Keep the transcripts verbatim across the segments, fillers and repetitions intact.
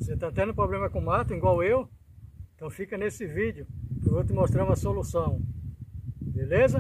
Você está tendo problema com mato, igual eu? Então fica nesse vídeo, que eu vou te mostrar uma solução. Beleza?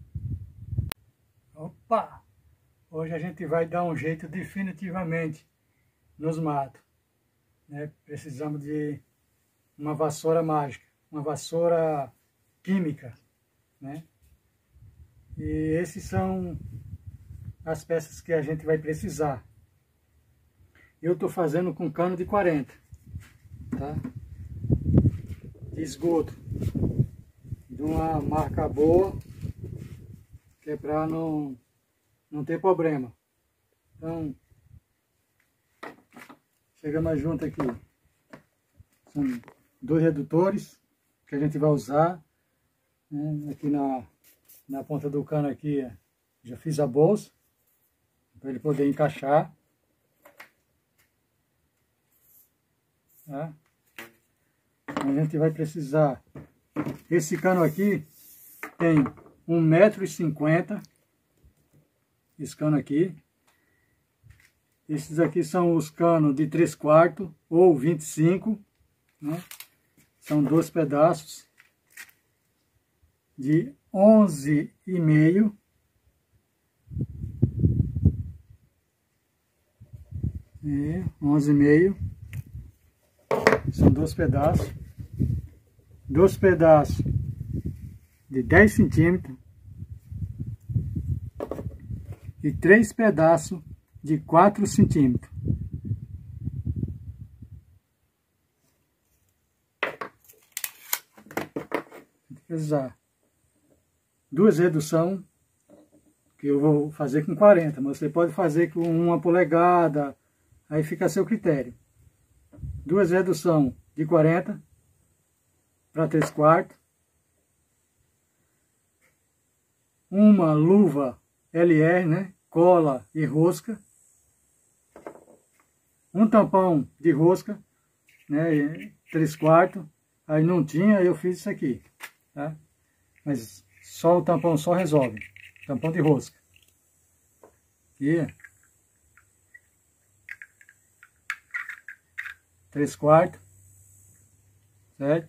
Opa! Hoje a gente vai dar um jeito definitivamente nos matos, né? Precisamos de uma vassoura mágica, uma vassoura química, né? E esses são as peças que a gente vai precisar. Eu estou fazendo com cano de quarenta, tá? De esgoto, de uma marca boa, que é para não, não ter problema. Então, chegamos junto aqui. São dois redutores que a gente vai usar, né? Aqui na, na ponta do cano aqui, já fiz a bolsa, para ele poder encaixar. Tá? A gente vai precisar, esse cano aqui tem um metro e cinquenta, esse cano aqui. Esses aqui são os canos de três quartos ou vinte e cinco, né? São dois pedaços de onze e meio. E onze e meio. São dois pedaços. Dois pedaços de dez centímetros. E três pedaços de quatro centímetros. Precisar duas reduções, que eu vou fazer com quarenta, mas você pode fazer com uma polegada, aí fica a seu critério. Duas reduções de quarenta para três quartos. Uma luva L R, né? Cola e rosca. Um tampão de rosca, né? três quartos. Aí não tinha, eu fiz isso aqui, tá? Mas só o tampão só resolve. Tampão de rosca. Aqui. três quartos. Certo?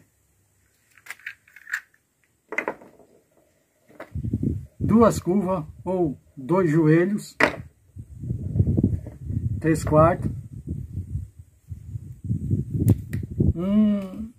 Duas curvas ou dois joelhos. três quartos. Um,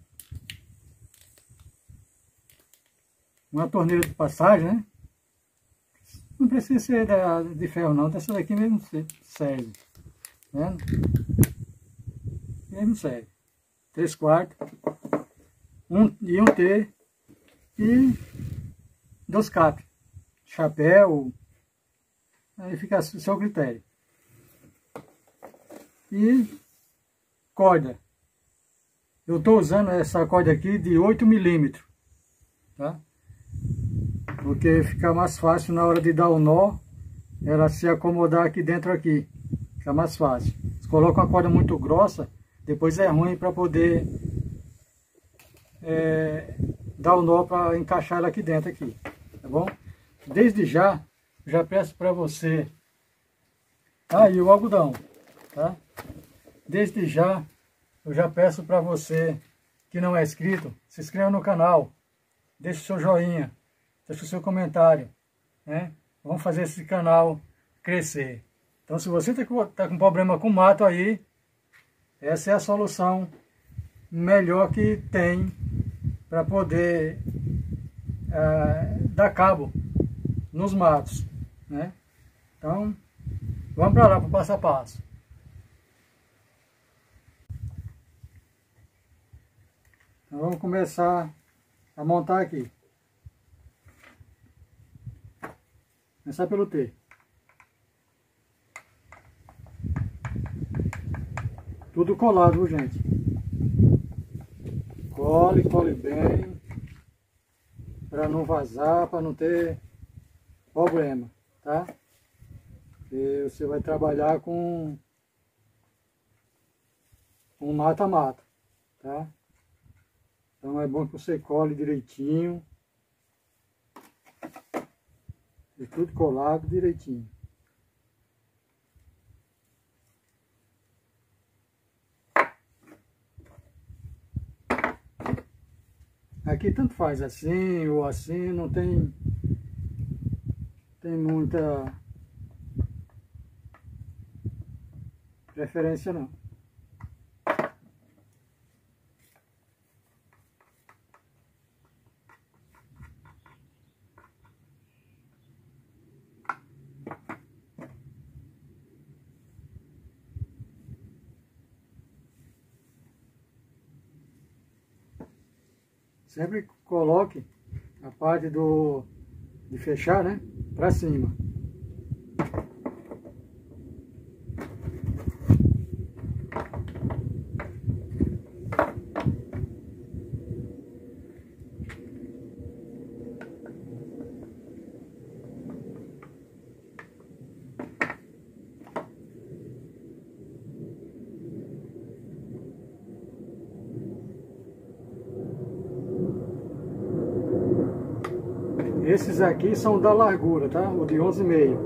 uma torneira de passagem, né? Não precisa ser da, de ferro não, dessa daqui mesmo serve. Tá vendo? Mesmo serve. três quartos. Um, e um T. E dois capes. Chapéu. Aí fica a seu critério. E corda. Eu estou usando essa corda aqui de oito milímetros. Tá? Porque fica mais fácil na hora de dar o nó, ela se acomodar aqui dentro aqui. Fica mais fácil. Se coloca uma corda muito grossa, depois é ruim para poder é, dar o nó para encaixar ela aqui dentro aqui. Tá bom? Desde já, já peço para você... Ah, e o algodão, tá? Desde já, eu já peço para você que não é inscrito, se inscreva no canal, deixe o seu joinha, deixe o seu comentário, né? Vamos fazer esse canal crescer. Então, se você está com, tá com problema com mato aí, essa é a solução melhor que tem para poder é, dar cabo nos matos, né? Então, vamos para lá para o passo a passo. Então, vamos começar a montar aqui. Começar pelo T. Tudo colado, viu, gente? Cole, cole bem, para não vazar, para não ter problema, tá? E você vai trabalhar com um mata-mata, tá? Então é bom que você cole direitinho. E tudo colado direitinho. Aqui tanto faz assim ou assim, não tem, tem muita preferência não. Sempre coloque a parte do de fechar, né, para cima. Esses aqui são da largura, tá? O de onze e meio.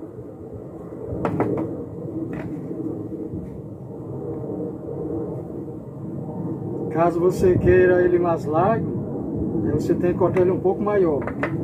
Caso você queira ele mais largo, você tem que cortar ele um pouco maior.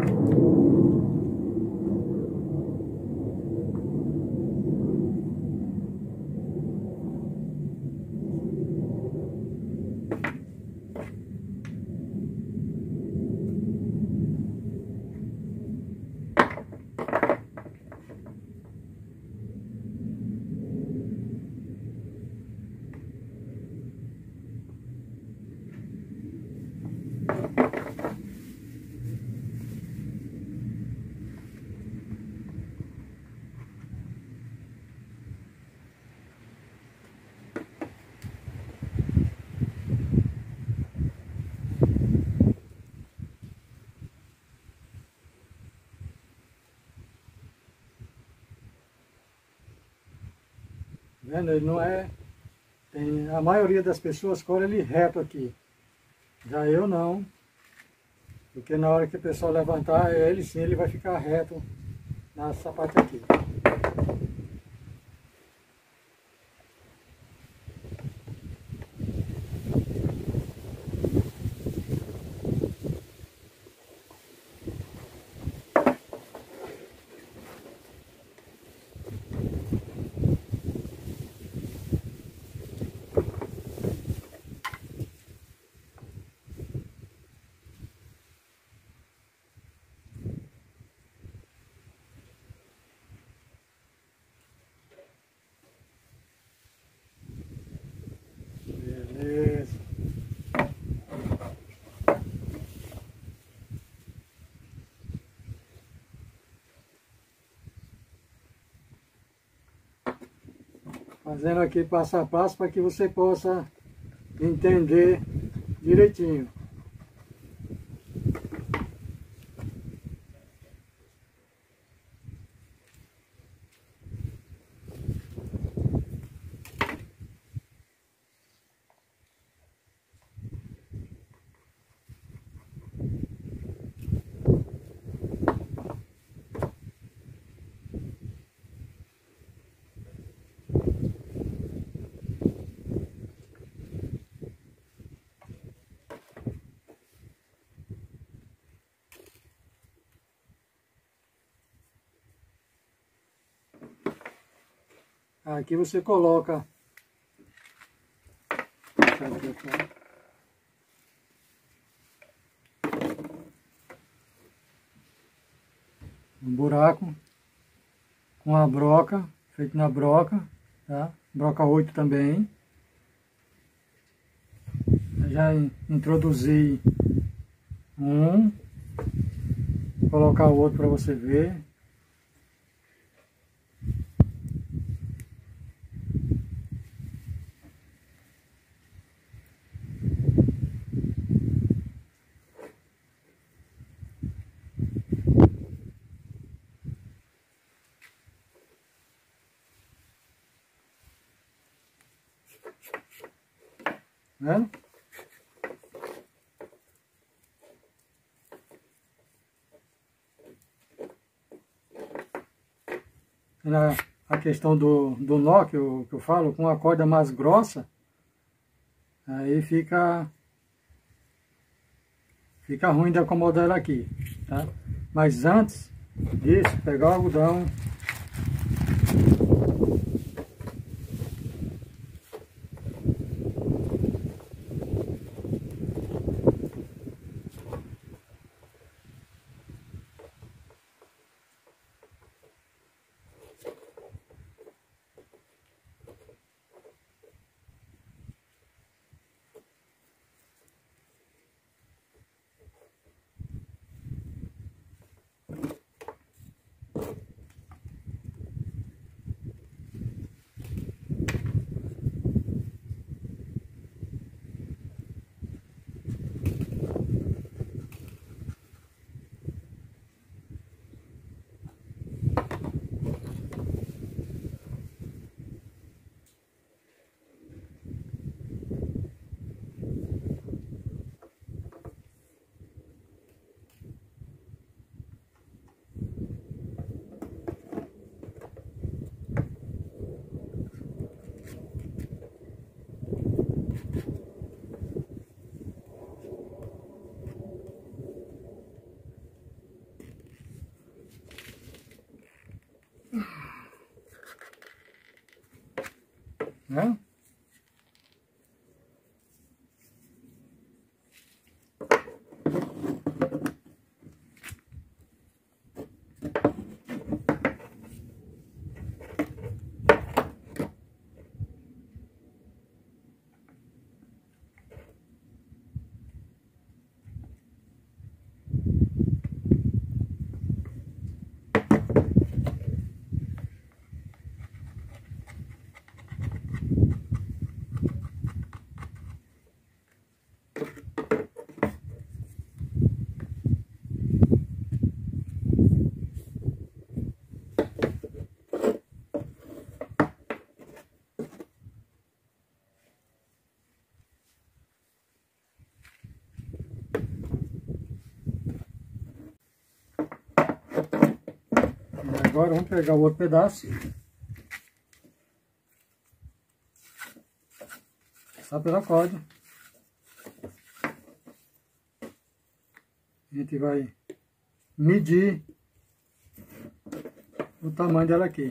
Vendo? Ele não é... Tem, a maioria das pessoas colhe ele reto aqui. Já eu não. Porque na hora que o pessoal levantar, ele sim, ele vai ficar reto nessa parte aqui. Beleza. Fazendo aqui passo a passo para que você possa entender direitinho. Aqui você coloca um buraco com a broca, feito na broca, tá? Broca oito também. Eu já introduzi um, vou colocar o outro para você ver. Né? Na, a questão do, do nó que eu, que eu falo, com a corda mais grossa, aí fica fica ruim de acomodar ela aqui, tá? Mas antes disso, pegar o algodão, né? Agora vamos pegar o outro pedaço, só pela corda. A gente vai medir o tamanho dela aqui.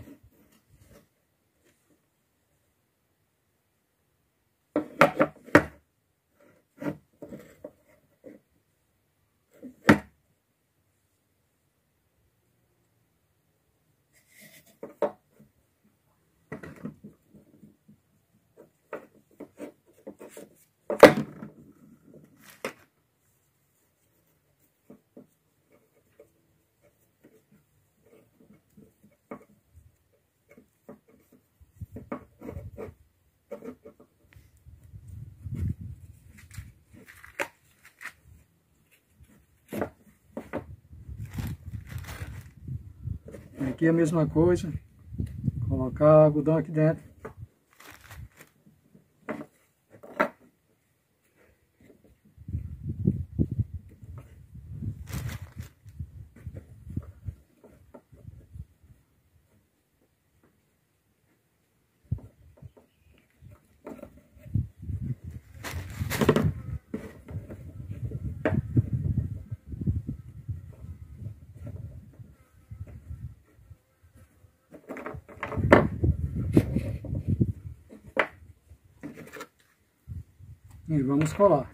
Aqui é a mesma coisa, colocar algodão aqui dentro. E vamos colar.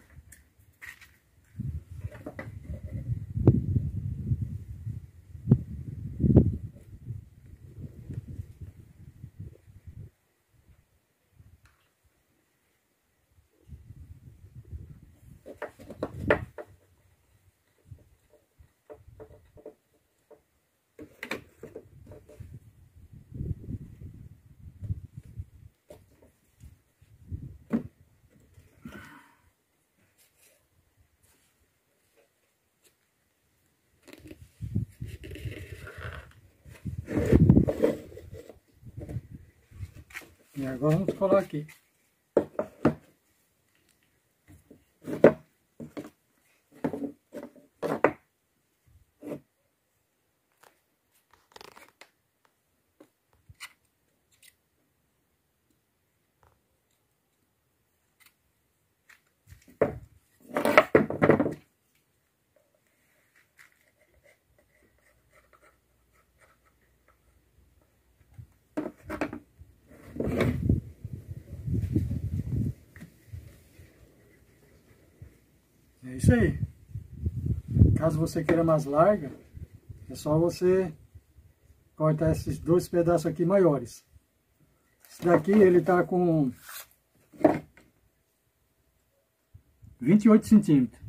E agora vamos colar aqui. isso aí. Caso você queira mais larga, é só você cortar esses dois pedaços aqui maiores. Esse daqui ele tá com vinte e oito centímetros.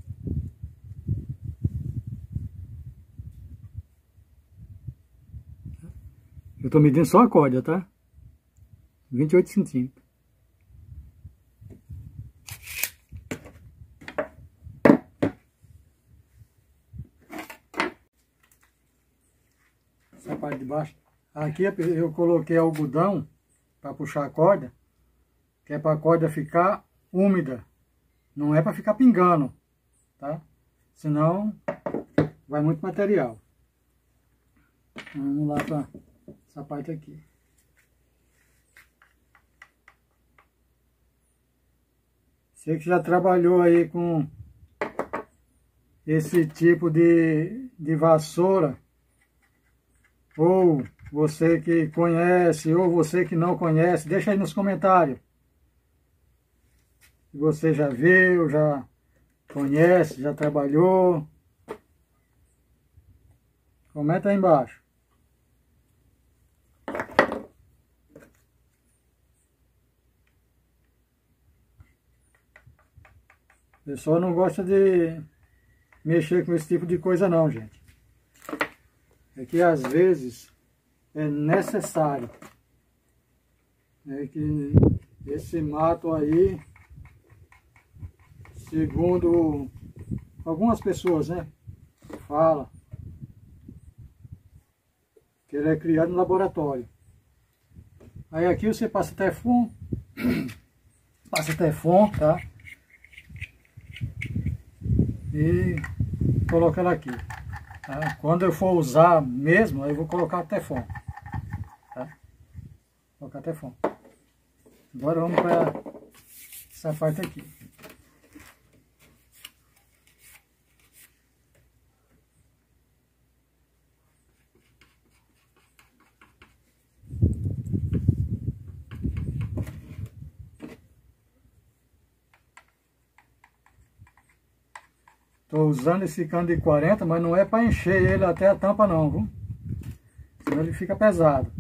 Eu tô medindo só a corda, tá? vinte e oito centímetros. Essa parte de baixo. Aqui eu coloquei algodão para puxar a corda, que é para a corda ficar úmida. Não é para ficar pingando, tá? Senão vai muito material. Vamos lá para essa parte aqui. Você que já trabalhou aí com esse tipo de, de vassoura, ou você que conhece, ou você que não conhece, deixa aí nos comentários. Se você já viu, já conhece, já trabalhou. Comenta aí embaixo. O pessoal não gosta de mexer com esse tipo de coisa não, gente. É que às vezes é necessário. É que esse mato aí, segundo algumas pessoas, né, fala que ele é criado no laboratório. Aí aqui você passa Teflon, passa Teflon, tá? E coloca ela aqui. Tá? Quando eu for usar mesmo, aí eu vou colocar Teflon. Tá? Vou colocar Teflon. Agora vamos para essa parte aqui. Estou usando esse cano de quarenta, mas não é para encher ele até a tampa não, viu? Senão ele fica pesado.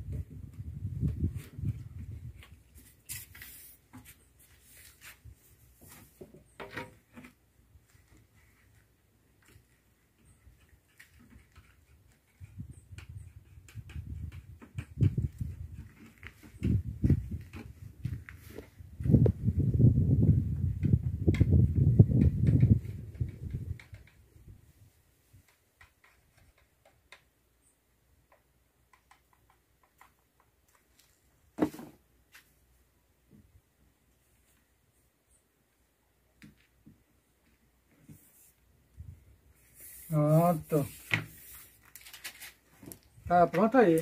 Pronto. Tá pronto aí.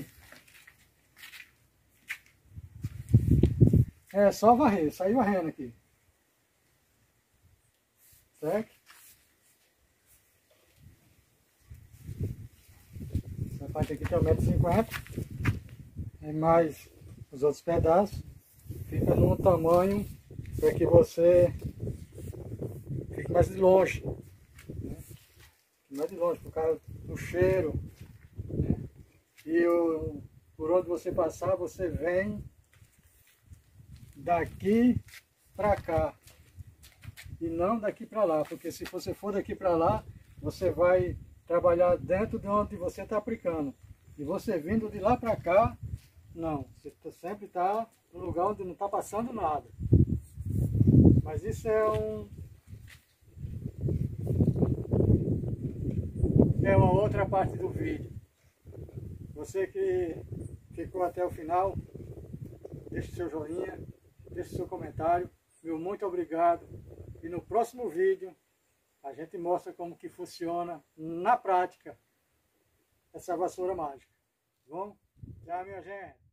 É só varrer, sair varrendo aqui. Certo? Essa parte aqui tem um metro e cinquenta. É mais os outros pedaços. Fica num tamanho para que você fique mais de longe. Mais de longe, por causa do cheiro, né? E o, por onde você passar, você vem daqui para cá e não daqui para lá, porque se você for daqui para lá, você vai trabalhar dentro de onde você está aplicando, e você vindo de lá para cá, não, você sempre está no lugar onde não está passando nada. Mas isso é um é uma outra parte do vídeo. Você que ficou até o final, deixe seu joinha, deixe seu comentário. Meu muito obrigado. E no próximo vídeo a gente mostra como que funciona na prática essa vassoura mágica. Tá bom? Tchau, minha gente.